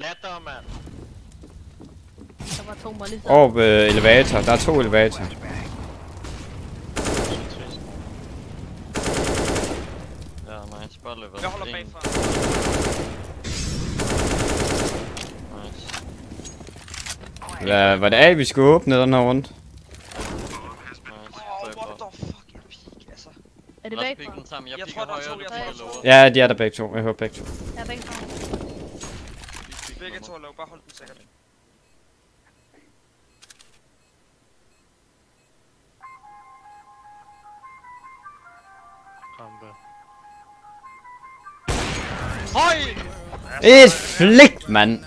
Latter, mand. Der var 2 molly. Elevator. Der er 2 elevator. Ja, nice. Bare løber. Jeg holder bagfra. Nice. Var det A, vi skulle åbne den her rundt? What the fuck, jeg peak, altså. Er det Lad os bagfra? pikke den sammen. Jeg Jeg pikker tror, der er højre, to, det jeg får tror. du lover. Ja, de er der begge to. Jeg hører begge to. Ja, bagfra. Begge to er low, bare hold den sikkert. Rampe. Høj! Et flick, mand!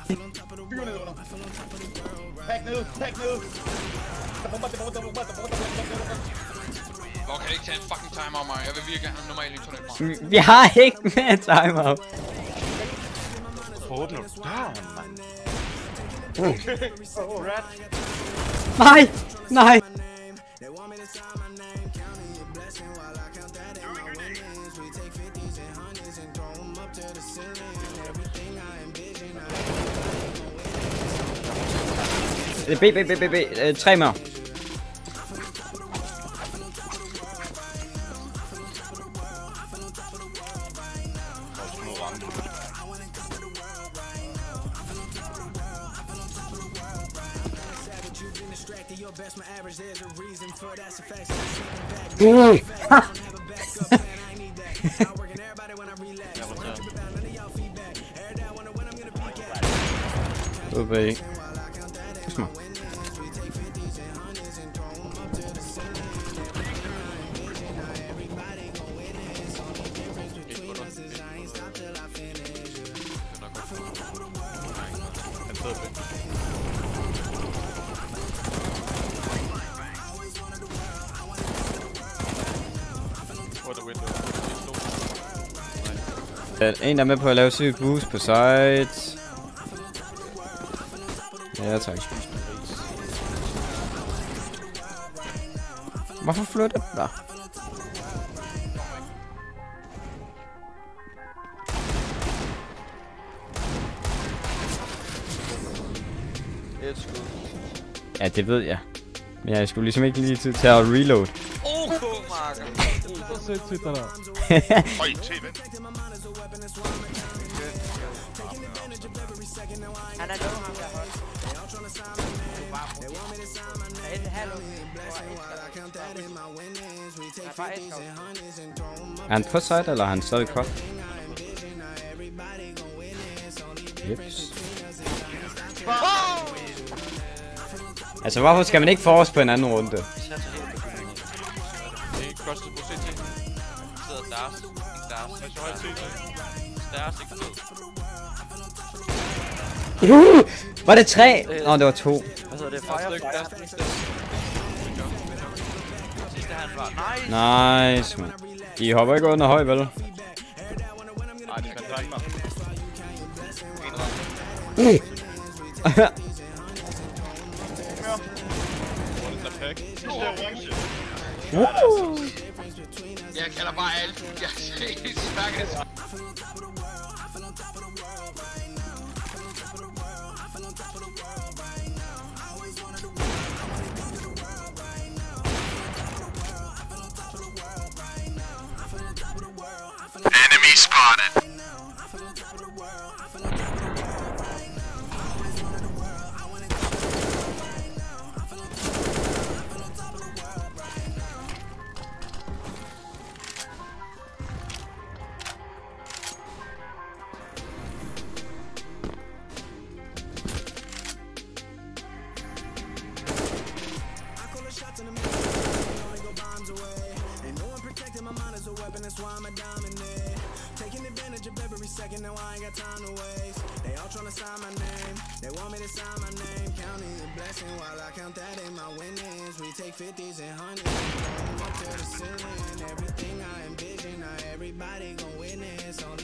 Hvor kan det ikke tage en fucking timer, mig? Jeg vil virkelig have en normal internet. Vi har ikke mere timeout. Åbner du døren, mand? Nej! Nej! B. 3 mere. Ude Kom. En der er med på at lave syg boost på site. Ja, tak. Hvorfor flytter den der? Et skud. Ja, det ved jeg. Men jeg skulle ligesom ikke lige tid til at reload. OK, Marker. Så sindssygt, der. Høj, TV. Han er low, ham der højt. Han er halv. Er han på site, eller er han stadig cut? Jeps. Altså, hvorfor skal man ikke få os på en anden runde? Det er ikke kostet på CT. Sidder Dars. Ikke Dars. Hvis jeg højt CT. Dars ikke død. Var det 3? Nå, det var 2. Hvad hedder det? Firefly? Sidste han var. Nice, man. I hopper ikke under høj, vel? Nej, det kan jeg ikke mig. Jeg kalder bare alt. Jeg er helt stærkest. Enemy spotted. That's why I'm a dominate. Taking advantage of every second, now I ain't got time to waste. They all tryna sign my name, they want me to sign my name. Counting the blessing while I count that in my winnings. We take 50s and 100s, going up to the ceiling. Everything I envision, now everybody gon' witness.